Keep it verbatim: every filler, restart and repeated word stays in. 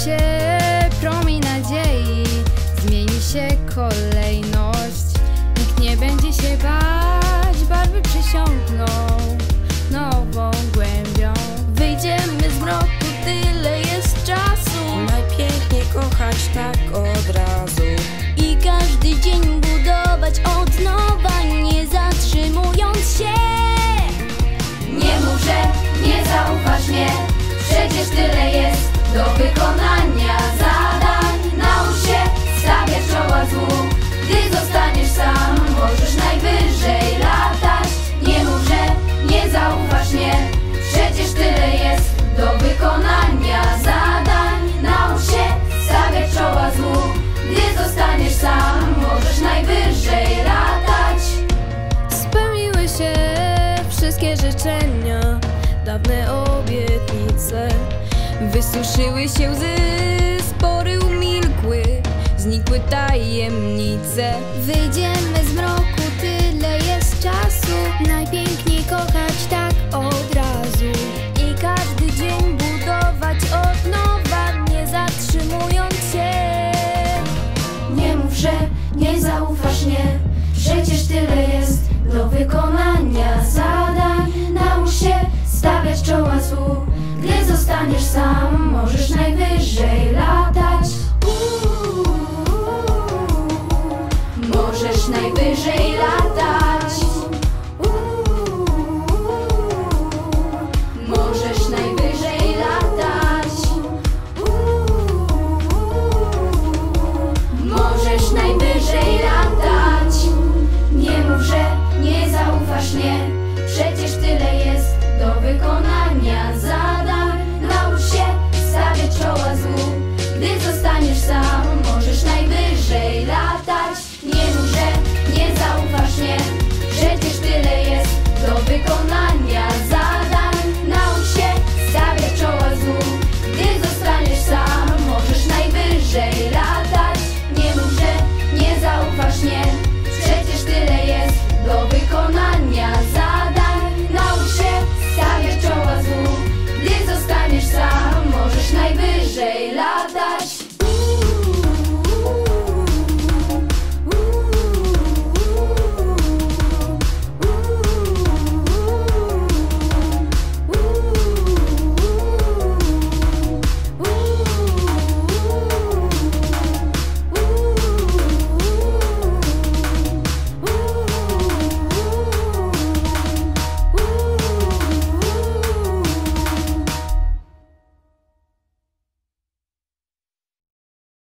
się promień nadziei, zmieni się kolejność. Nikt nie będzie się bać, barwy przesiąkną nową głębią. Wyjdziemy z mroku, tyle jest czasu. Najpiękniej kochać tak od razu i każdy dzień budować od nowa, nie zatrzymując się. Nie mów, że nie zaufasz mnie, przecież tyle jest do wykonania zadań. Naucz się stawiać czoła złu, gdy zostaniesz sam, możesz najwyżej latać. Nie mów, że nie zaufasz mnie, przecież tyle jest do wykonania zadań. Naucz się stawiać czoła złu, gdy zostaniesz sam, możesz najwyżej latać. Spełniły się wszystkie życzenia, dawne obietnice. Wysuszyły się łzy, spory umilkły, znikły tajemnice. Wyjdziemy z mroku, tyle jest czasu. Najpiękniej kochać tak od razu I każdy dzień budować od nowa, nie zatrzymując się. Nie mów, że nie zaufasz mnie, przecież tyle jest do wykonania zadań. Naucz się stawiać czoła złu, gdy zostaniesz sam, możesz najwyżej